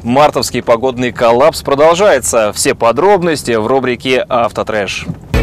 Мартовский погодный коллапс продолжается. Все подробности в рубрике «Автотрэш».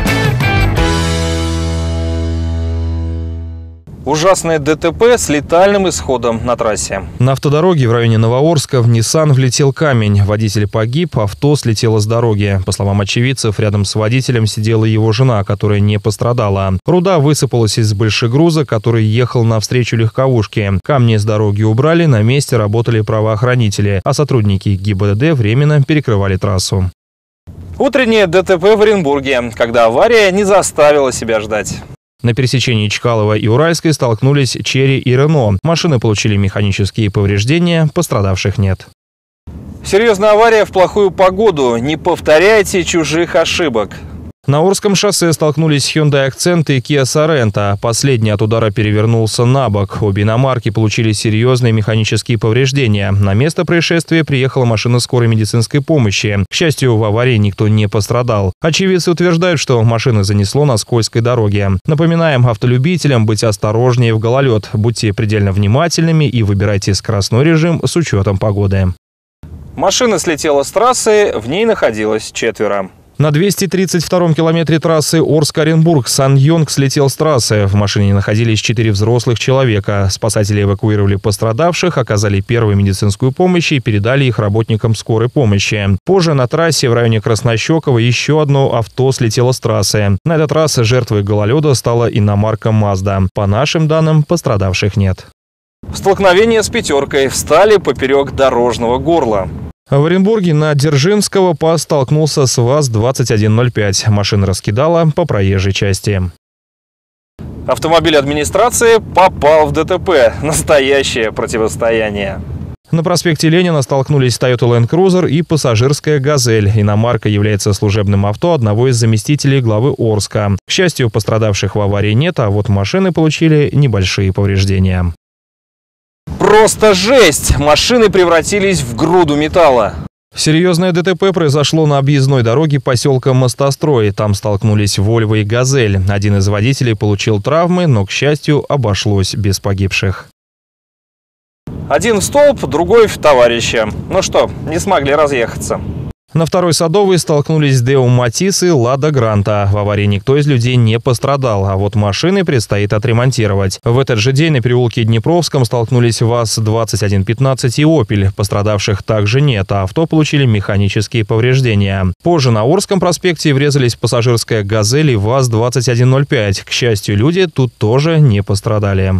Ужасное ДТП с летальным исходом на трассе. На автодороге в районе Новоорска в Nissan влетел камень. Водитель погиб, авто слетело с дороги. По словам очевидцев, рядом с водителем сидела его жена, которая не пострадала. Руда высыпалась из большегруза, который ехал навстречу легковушке. Камни с дороги убрали, на месте работали правоохранители, а сотрудники ГИБДД временно перекрывали трассу. Утреннее ДТП в Оренбурге, когда авария не заставила себя ждать. На пересечении Чкалова и Уральской столкнулись Черри и Рено. Машины получили механические повреждения, пострадавших нет. Серьезная авария в плохую погоду. Не повторяйте чужих ошибок. На Орском шоссе столкнулись Hyundai Accent и Kia Sorento. Последний от удара перевернулся на бок. Обе иномарки получили серьезные механические повреждения. На место происшествия приехала машина скорой медицинской помощи. К счастью, в аварии никто не пострадал. Очевидцы утверждают, что машины занесло на скользкой дороге. Напоминаем автолюбителям быть осторожнее в гололед. Будьте предельно внимательными и выбирайте скоростной режим с учетом погоды. Машина слетела с трассы, в ней находилось 4. На 232-м километре трассы Орск-Оренбург Сан-Йонг слетел с трассы. В машине находились 4 взрослых человека. Спасатели эвакуировали пострадавших, оказали первую медицинскую помощь и передали их работникам скорой помощи. Позже на трассе в районе Краснощекова еще одно авто слетело с трассы. На этот раз жертвой гололеда стала иномарка Mazda. По нашим данным, пострадавших нет. Столкновение с «пятеркой». Встали поперек дорожного горла. В Оренбурге на Дзержинского столкнулся с ВАЗ-2105. Машина раскидала по проезжей части. Автомобиль администрации попал в ДТП. Настоящее противостояние. На проспекте Ленина столкнулись Toyota Land Cruiser и пассажирская «Газель». Иномарка является служебным авто одного из заместителей главы Орска. К счастью, пострадавших в аварии нет, а вот машины получили небольшие повреждения. Просто жесть! Машины превратились в груду металла. Серьезное ДТП произошло на объездной дороге поселка Мостострой. Там столкнулись «Вольво» и «Газель». Один из водителей получил травмы, но, к счастью, обошлось без погибших. Один в столб, другой в товарища. Ну что, не смогли разъехаться. На второй Садовой столкнулись Део Матис и Лада Гранта. В аварии никто из людей не пострадал, а вот машины предстоит отремонтировать. В этот же день на переулке Днепровском столкнулись ВАЗ-2115 и Opel. Пострадавших также нет, а авто получили механические повреждения. Позже на Орском проспекте врезались пассажирская «Газель» и ВАЗ-2105. К счастью, люди тут тоже не пострадали.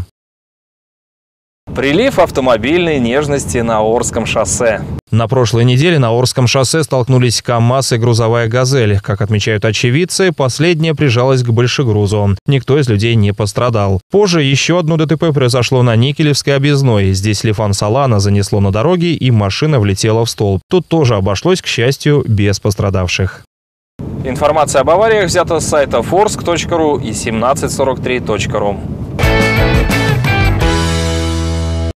Прилив автомобильной нежности на Орском шоссе. На прошлой неделе на Орском шоссе столкнулись КАМАЗ и грузовая «Газель». Как отмечают очевидцы, последняя прижалась к большегрузу. Никто из людей не пострадал. Позже еще одно ДТП произошло на Никелевской объездной. Здесь Лифан Солана занесло на дороге, и машина влетела в столб. Тут тоже обошлось, к счастью, без пострадавших. Информация об авариях взята с сайта forsk.ru и 1743.ru.